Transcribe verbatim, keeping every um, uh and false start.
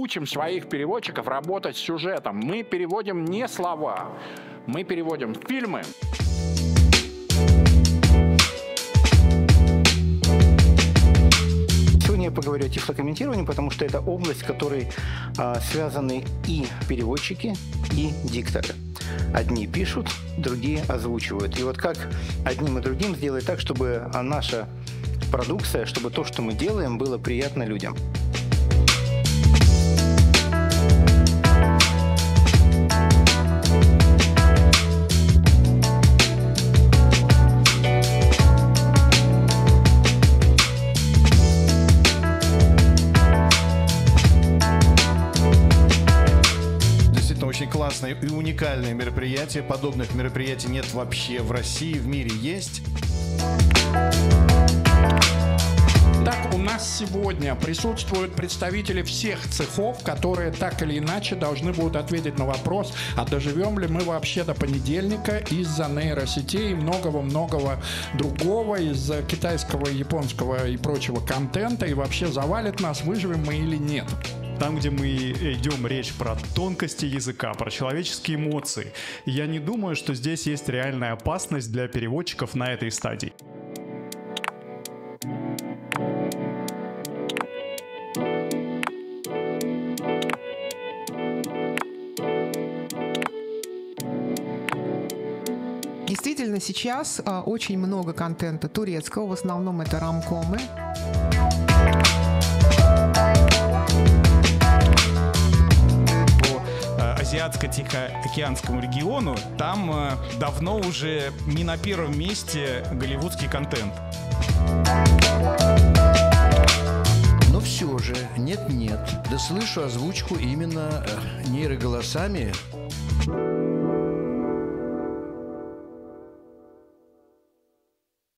учим своих переводчиков работать с сюжетом. Мы переводим не слова, мы переводим фильмы. Я поговорю о тифлокомментировании, потому что это область, в которой а, связаны и переводчики, и дикторы. Одни пишут, другие озвучивают. И вот как одним и другим сделать так, чтобы наша продукция, чтобы то, что мы делаем, было приятно людям. Очень классное и уникальное мероприятие. Подобных мероприятий нет вообще в России, в мире есть. Так, у нас сегодня присутствуют представители всех цехов, которые так или иначе должны будут ответить на вопрос, а доживем ли мы вообще до понедельника из-за нейросетей и многого-многого другого, из-за китайского, японского и прочего контента, и вообще завалит нас, выживем мы или нет. Там, где мы идем речь про тонкости языка, про человеческие эмоции, я не думаю, что здесь есть реальная опасность для переводчиков на этой стадии. Действительно, сейчас а, очень много контента турецкого, в основном это ромкомы. Азиатско-Тихоокеанскому региону, там э, давно уже не на первом месте голливудский контент. Но все же, нет-нет, да слышу озвучку именно э, нейроголосами.